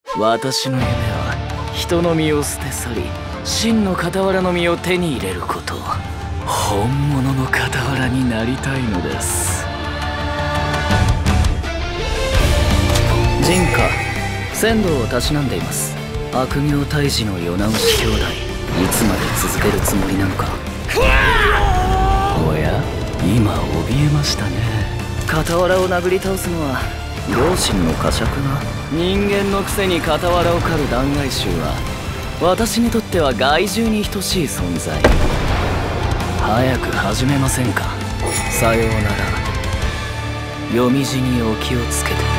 私の夢は人の身を捨て去り、真の傍らの身を手に入れること。本物の傍らになりたいのです。陣か仙道をたしなんでいます。悪行退治の世直し兄弟、いつまで続けるつもりなのか。おや、今怯えましたね。傍らを殴り倒すのは両親の呵責な。人間のくせに傍らを狩る弾劾衆は私にとっては害獣に等しい存在。早く始めませんか。さようなら。読み字にお気をつけて。